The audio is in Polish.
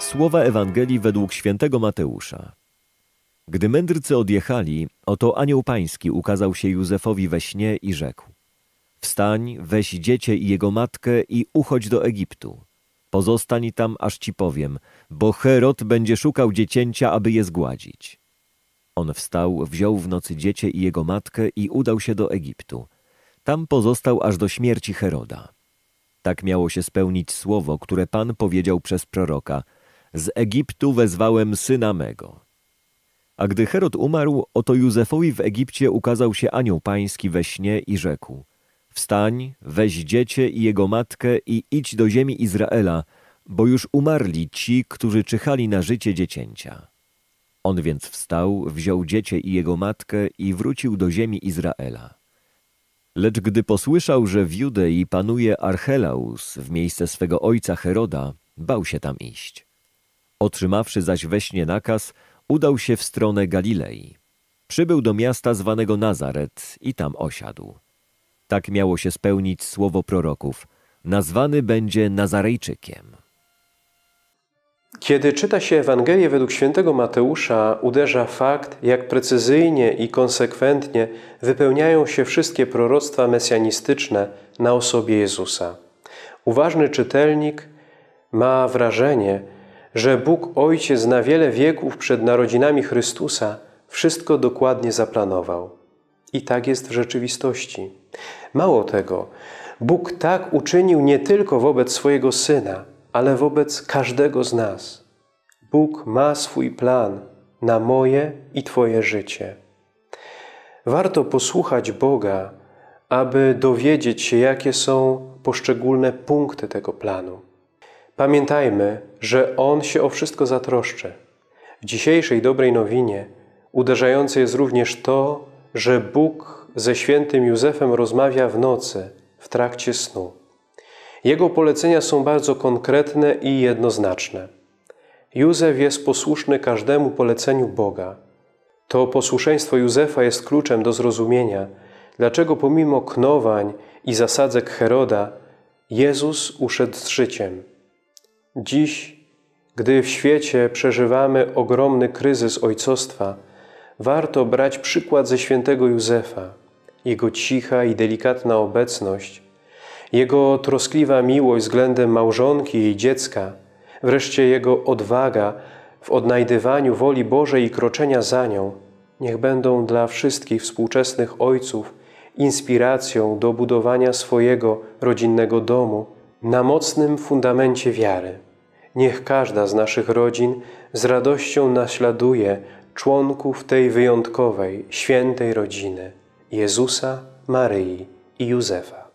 Słowa Ewangelii według świętego Mateusza. Gdy mędrcy odjechali, oto anioł pański ukazał się Józefowi we śnie i rzekł: Wstań, weź dziecię i jego matkę i uchodź do Egiptu. Pozostań tam, aż ci powiem, bo Herod będzie szukał dziecięcia, aby je zgładzić. On wstał, wziął w nocy dziecię i jego matkę i udał się do Egiptu. Tam pozostał aż do śmierci Heroda. Tak miało się spełnić słowo, które Pan powiedział przez proroka: z Egiptu wezwałem syna mego. A gdy Herod umarł, oto Józefowi w Egipcie ukazał się anioł pański we śnie i rzekł: Wstań, weź dziecię i jego matkę i idź do ziemi Izraela, bo już umarli ci, którzy czyhali na życie dziecięcia. On więc wstał, wziął dziecię i jego matkę i wrócił do ziemi Izraela. Lecz gdy posłyszał, że w Judei panuje Archelaus w miejsce swego ojca Heroda, bał się tam iść. Otrzymawszy zaś we śnie nakaz, udał się w stronę Galilei. Przybył do miasta zwanego Nazaret i tam osiadł. Tak miało się spełnić słowo proroków: nazwany będzie Nazarejczykiem. Kiedy czyta się Ewangelię według świętego Mateusza, uderza fakt, jak precyzyjnie i konsekwentnie wypełniają się wszystkie proroctwa mesjanistyczne na osobie Jezusa. Uważny czytelnik ma wrażenie, że Bóg Ojciec na wiele wieków przed narodzinami Chrystusa wszystko dokładnie zaplanował. I tak jest w rzeczywistości. Mało tego, Bóg tak uczynił nie tylko wobec swojego Syna, ale wobec każdego z nas. Bóg ma swój plan na moje i Twoje życie. Warto posłuchać Boga, aby dowiedzieć się, jakie są poszczególne punkty tego planu. Pamiętajmy, że On się o wszystko zatroszczy. W dzisiejszej dobrej nowinie uderzające jest również to, że Bóg ze świętym Józefem rozmawia w nocy, w trakcie snu. Jego polecenia są bardzo konkretne i jednoznaczne. Józef jest posłuszny każdemu poleceniu Boga. To posłuszeństwo Józefa jest kluczem do zrozumienia, dlaczego pomimo knowań i zasadzek Heroda Jezus uszedł z życiem. Dziś, gdy w świecie przeżywamy ogromny kryzys ojcostwa, warto brać przykład ze świętego Józefa. Jego cicha i delikatna obecność, jego troskliwa miłość względem małżonki i dziecka, wreszcie jego odwaga w odnajdywaniu woli Bożej i kroczenia za nią, niech będą dla wszystkich współczesnych ojców inspiracją do budowania swojego rodzinnego domu na mocnym fundamencie wiary. Niech każda z naszych rodzin z radością naśladuje członków tej wyjątkowej, świętej rodziny Jezusa, Maryi i Józefa.